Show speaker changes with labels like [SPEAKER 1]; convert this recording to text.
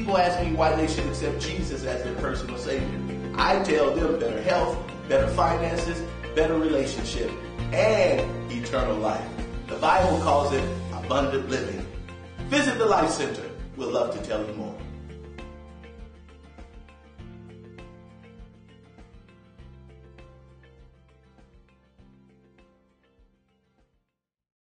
[SPEAKER 1] People ask me why they should accept Jesus as their personal Savior. I tell them better health, better finances, better relationship, and eternal life. The Bible calls it abundant living. Visit the Life Center. We'd love to tell you more.